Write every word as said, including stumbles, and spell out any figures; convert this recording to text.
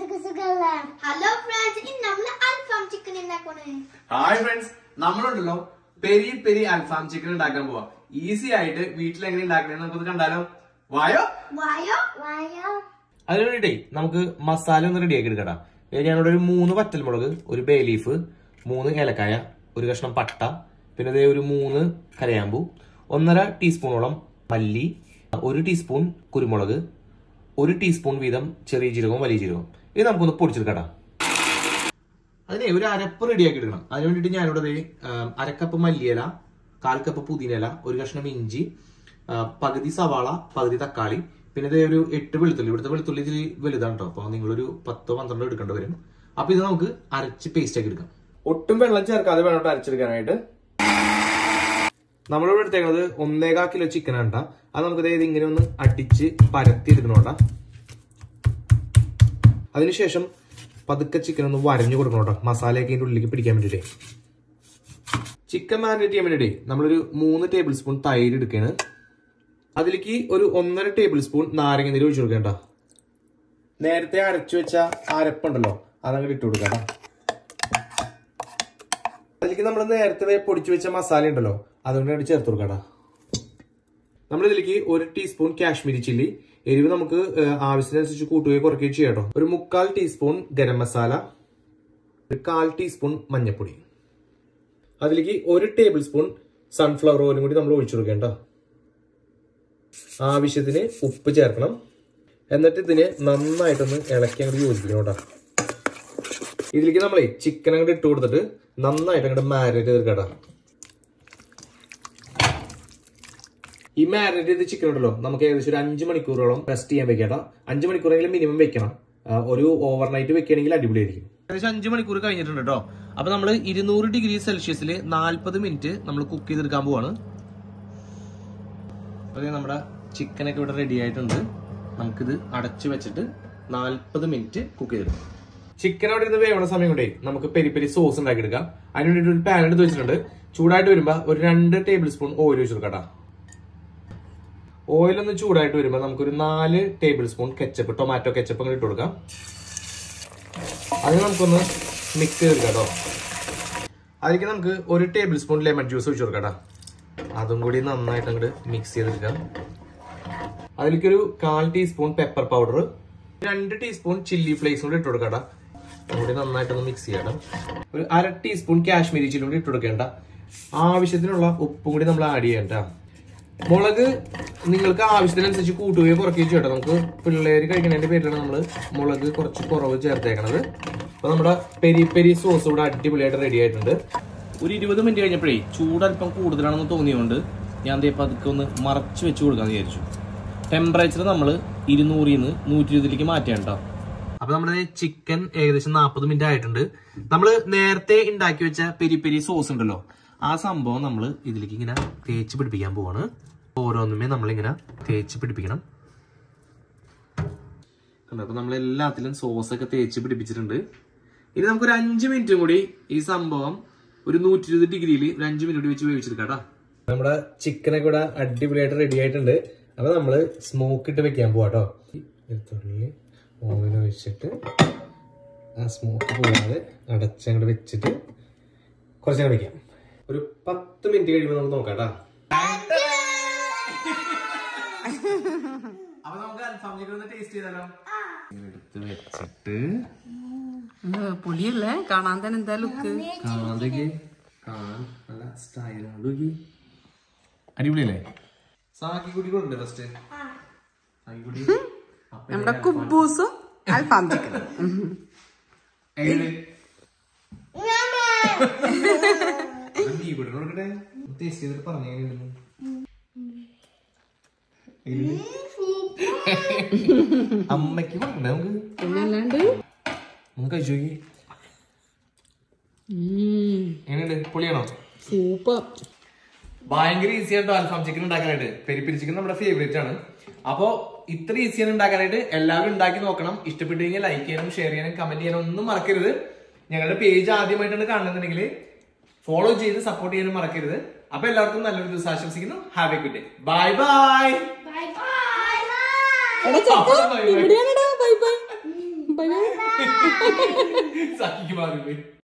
Hello friends, in namla alfam chicken indakone. Hi friends, നമ്മളുണ്ടല്ലോ peri peri അൽഫാം chicken ഉണ്ടാക്കാൻ പോവാ. ഈസി ആയിട്ട് വീട്ടിൽ എങ്ങനെ ഉണ്ടാക്കണേന്ന് നമുക്ക് കണ്ടാലോ. വായോ വായോ വായോ. അതിനു വേണ്ടിട്ടേ നമുക്ക് മസാല ഒന്ന് റെഡിയാക്കി എടുക്കട്ടാ. ഞാനിവിടെ ഒരു മൂന്ന് വറ്റൽമുളക്, ഒരു ബേ ലീഫ്, മൂന്ന് ഏലക്കായ, ഒരു കഷ്ണം പട്ട, പിന്നെ അതേ ഒരു മൂന്ന് കരയാമ്പൂ, ഒന്നര ടീസ്പൂണോളം മല്ലി, ഒരു ടീസ്പൂൺ കുരുമുളക്, ഒരു ടീസ്പൂൺ വീതം ചെറിയ ജീരകവും വലിയ ജീരകവും. ഇത് നമുക്കൊന്ന് പൊടിച്ചെടുക്കട്ടാ. അതിനെ ഒരു അരപ്പ് റെഡിയാക്കി എടുക്കണം. അതിന് വേണ്ടിയിട്ട് ഞാനിവിടെ അരക്കപ്പ് മല്ലിയില, കാൽ കപ്പ് പുതിനയില, ഒരു കഷ്ണം ഇഞ്ചി, പകുതി സവാള, പകുതി തക്കാളി, പിന്നെ ഇതേ ഒരു എട്ട് വെളുത്തുള്ളി. ഇവിടുത്തെ വെളുത്തുള്ളി ഇതിൽ വലുതാണ് കേട്ടോ. അപ്പൊ നിങ്ങളൊരു പത്തോ പന്ത്രണ്ടോ എടുക്കേണ്ടി വരും. അപ്പൊ ഇത് നമുക്ക് അരച്ച് പേസ്റ്റ് ആക്കി എടുക്കാം. ഒട്ടും വെള്ളം ചേർക്കാതെ വേണം അരച്ചെടുക്കാനായിട്ട്. നമ്മളിവിടെ എടുത്തേക്കുന്നത് ഒന്നേകാൽ കിലോ ചിക്കൻ ആണ്. അത് നമുക്ക് അതായത് ഇങ്ങനെ ഒന്ന് അടിച്ച് പരത്തി എടുക്കണോട്ടാ. അതിനുശേഷം പതുക്കെ ചിക്കൻ ഒന്ന് വരഞ്ഞു കൊടുക്കണം കേട്ടോ, മസാലയൊക്കെ ഇതിന്റെ ഉള്ളിലേക്ക് പിടിക്കാൻ വേണ്ടിട്ടേ. ചിക്കൻ മാരിനേറ്റ് ചെയ്യാൻ വേണ്ടിട്ടേ നമ്മളൊരു മൂന്ന് ടേബിൾ സ്പൂൺ തൈര് എടുക്കുകയാണ്. അതിലേക്ക് ഒരു ഒന്നര ടേബിൾ സ്പൂൺ നാരങ്ങ നീര് ഒഴിച്ചു കൊടുക്കേണ്ട. നേരത്തെ അരച്ചു വെച്ച അരപ്പുണ്ടല്ലോ അതങ്ങോട്ട് ഇട്ട് കൊടുക്കണ്ട. അതിലേക്ക് നമ്മൾ നേരത്തെ പൊടിച്ചു വെച്ച മസാല ഉണ്ടല്ലോ അതുകൊണ്ട് ചേർത്ത് കൊടുക്കണ്ട. നമ്മളിതിലേക്ക് ഒരു ടീസ്പൂൺ കാശ്മീരി ചില്ലി, എരിവ് നമുക്ക് ആവശ്യത്തിനനുസരിച്ച് കൂട്ടുകയോ കുറയ്ക്കുകയോ ചെയ്യാം കേട്ടോ. ഒരു മുക്കാൽ ടീസ്പൂൺ ഗരം മസാല, ഒരു കാൽ ടീസ്പൂൺ മഞ്ഞൾപ്പൊടി, അതിലേക്ക് ഒരു ടേബിൾ സ്പൂൺ സൺഫ്ലവർ ഓയിലും കൂടി നമ്മൾ ഒഴിച്ചു കൊടുക്കേണ്ട. ആവശ്യത്തിന് ഉപ്പ് ചേർക്കണം. എന്നിട്ട് ഇതിനെ നന്നായിട്ടൊന്ന് ഇളക്കി അങ്ങോട്ട് യോജിപ്പിക്കണം കേട്ടോ. ഇതിലേക്ക് നമ്മളെ ചിക്കൻ അങ്ങോട്ട് ഇട്ട് കൊടുത്തിട്ട് നന്നായിട്ട് അങ്ങോട്ട് മാരിനേറ്റ് ചെയ്തെടുക്കട്ടോ. ഈ മാരിനേറ്റ് ചെയ്ത ചിക്കൻ ഉണ്ടല്ലോ നമുക്ക് ഏകദേശം ഒരു അഞ്ച് മണിക്കൂറോളം റെസ്റ്റ് ചെയ്യാൻ വെക്കാം. അഞ്ച് മണിക്കൂറെങ്കിലും മിനിമം വെക്കണം. ഒരു ഓവർനൈറ്റ് വെക്കുകയാണെങ്കിൽ അടിപൊളിയായിരിക്കും. ഏകദേശം അഞ്ച് മണിക്കൂർ കഴിഞ്ഞിട്ടുണ്ട് കേട്ടോ. അപ്പൊ നമ്മൾ ഇരുന്നൂറ് ഡിഗ്രി സെൽഷ്യസിൽ നാല്പത് മിനിറ്റ് നമ്മൾ കുക്ക് ചെയ്തെടുക്കാൻ പോവാണ്. അതെ, നമ്മുടെ ചിക്കനൊക്കെ ഇവിടെ റെഡി ആയിട്ടുണ്ട്. നമുക്കിത് അടച്ചു വെച്ചിട്ട് നാല്പത് മിനിറ്റ് കുക്ക് ചെയ്തെടുക്കാം. ചിക്കൻ അവിടെ ഇരുന്ന് വേവണ സമയം കൊണ്ടേ നമുക്ക് പെരി പെരി സോസ് ഉണ്ടാക്കി എടുക്കാം. അതിന് വേണ്ടിയിട്ട് ഒരു പാൻ എടുത്ത് വെച്ചിട്ടുണ്ട്. ചൂടായിട്ട് വരുമ്പോ ഒരു രണ്ട് ടേബിൾ സ്പൂൺ ഓയിൽ വെച്ച് കൊടുക്കട്ടാ. ഓയിൽ ഒന്ന് ചൂടായിട്ട് വരുമ്പോൾ നമുക്കൊരു നാല് tablespoon ketchup, tomato ketchup അങ്ങനെ ഇട്ട് കൊടുക്കാം. അത് നമുക്കൊന്ന് മിക്സ് ചെയ്തെടുക്കാം കേട്ടോ. അതിലേക്ക് നമുക്ക് ഒരു ടേബിൾ സ്പൂൺ ലെമൺ ജ്യൂസ് ഒഴിച്ചു കൊടുക്കാം. അതും കൂടി നന്നായിട്ട് അങ്ങോട്ട് മിക്സ് ചെയ്തെടുക്കാം. അതിലേക്കൊരു കാൽ ടീസ്പൂൺ പെപ്പർ പൗഡർ, രണ്ട് ടീസ്പൂൺ ചില്ലി ഫ്ലേക്സ് കൂടി ഇട്ട് കൊടുക്കാം. അതുകൂടി നന്നായിട്ടൊന്ന് മിക്സ് ചെയ്യണം. ഒരു അര ടീസ്പൂൺ കാശ്മീരി ചില്ലി കൂടി ഇട്ട് കൊടുക്കേണ്ട. ആവശ്യത്തിനുള്ള ഉപ്പും കൂടി നമ്മൾ ആഡ് ചെയ്യണ്ട. മുളക് നിങ്ങൾക്ക് ആവശ്യത്തിനനുസരിച്ച് കൂട്ടുകയോ കുറയ്ക്കുകയോ ചെയ്യട്ടെ. നമുക്ക് പിള്ളേര് കഴിക്കുന്നതിന്റെ പേരിലാണ് നമ്മൾ മുളക് കുറച്ച് കുറവ് ചേർത്തേക്കണത്. അപ്പൊ നമ്മുടെ പെരി പെരി സോസ് ഇവിടെ അടിപൊളിയായിട്ട് റെഡി ആയിട്ടുണ്ട്. ഒരു ഇരുപത് മിനിറ്റ് കഴിഞ്ഞപ്പോഴേ ചൂടല്പം കൂടുതലാണെന്ന് തോന്നിയുകൊണ്ട് ഞാൻ ദേ പതുക്കെ ഒന്ന് മറച്ച് വെച്ച് കൊടുക്കാന്ന് വിചാരിച്ചു. ടെമ്പറേച്ചർ നമ്മൾ ഇരുന്നൂറിൽ നിന്ന് നൂറ്റി ഇരുപതിലേക്ക് മാറ്റാം കേട്ടോ. അപ്പൊ നമ്മുടെ ചിക്കൻ ഏകദേശം നാൽപ്പത് മിനിറ്റ് ആയിട്ടുണ്ട്. നമ്മൾ നേരത്തെ ഉണ്ടാക്കി വെച്ച പെരി പെരി സോസ് ഉണ്ടല്ലോ ആ സംഭവം നമ്മൾ ഇതിലേക്ക് ഇങ്ങനെ തേച്ച് പിടിപ്പിക്കാൻ പോവാണ്. ഓരോന്നുമേ നമ്മളിങ്ങനെ തേച്ച് പിടിപ്പിക്കണം. കണ്ടോ, അപ്പൊ നമ്മൾ എല്ലാത്തിലും സോസൊക്കെ തേച്ച് പിടിപ്പിച്ചിട്ടുണ്ട്. ഇനി നമുക്കൊരു അഞ്ച് മിനിറ്റും കൂടി ഈ സംഭവം ഒരു നൂറ്റി ഇരുപത് ഡിഗ്രിയിൽ ഒരു അഞ്ച് മിനിറ്റ് കൂടി വെച്ച് വേവിച്ചെടുക്കാട്ടാ. നമ്മുടെ ചിക്കനൊക്കെ ഇവിടെ അടിപൊളിയായിട്ട് റെഡി ആയിട്ടുണ്ട്. അപ്പൊ നമ്മള് സ്മോക്ക് ഇട്ട് വെക്കാൻ പോവാട്ടോ. ഓവൻ ഒഴിച്ചിട്ട് ആ സ്മോക്ക് പോകാതെ അടച്ചങ്ങോട്ട് വെച്ചിട്ട് കുറച്ചങ്ങോട്ട് വെക്കാം. ഒരു പത്ത് മിനിറ്റ് കഴിയുമ്പോൾ നമുക്ക് നോക്കാട്ടാ. അപ്പൊ നമുക്ക് അൽഫാം ചിക്കൻ ഒന്ന് ടേസ്റ്റ് ചെയ്താലോ. എടുത്ത് വെച്ചിട്ട് പൊളിയല്ലേ കാണാൻ തന്നെ എന്താ ലുക്ക്. കാണാൻ കാണാൻ നല്ല സ്റ്റൈലാണ്. അടിപൊളിയല്ലേ? സാക്കിക്കുട്ടി കൊണ്ട് ഫസ്റ്റ് സാക്കിക്കുട്ടി നമ്മുടെ കുബൂസും അൽഫാം ചിക്കനും നീ കൂടെ കൊടുക്കട്ടെ. ടേസ്റ്റ് ചെയ്തിട്ട് പറഞ്ഞു അമ്മയ്ക്ക് പറഞ്ഞേ നമുക്ക് പിന്നല്ലാണ്ട് ഒന്ന് കഴിച്ചു നോക്കി. എങ്ങനെയുണ്ട്? പൊളിയാണോ? സൂപ്പർ. ഭയങ്കര ഈസി ആയിട്ടോ അൽഫാം ചിക്കൻ ഉണ്ടാക്കാനായിട്ട്. പെരി പെരി ചിക്കൻ നമ്മുടെ ഫേവറേറ്റ് ആണ്. അപ്പോ ഇത്ര ഈസിയാണ് ഉണ്ടാക്കാനായിട്ട്. എല്ലാവരും ഉണ്ടാക്കി നോക്കണം. ഇഷ്ടപ്പെട്ടു കഴിഞ്ഞാൽ ലൈക്ക് ചെയ്യാനും ഷെയർ ചെയ്യാനും കമന്റ് ചെയ്യാനും ഒന്നും മറക്കരുത്. ഞങ്ങളുടെ പേജ് ആദ്യമായിട്ടാണ് കാണുന്നുണ്ടെങ്കിൽ ഫോളോ ചെയ്ത് സപ്പോർട്ട് ചെയ്യാനും മറക്കരുത്. അപ്പൊ എല്ലാവർക്കും നല്ലൊരു ദിവസം ആശംസിക്കുന്നു. Have a good day. Bye bye. Bye bye. സാക്കിക്ക് മാറി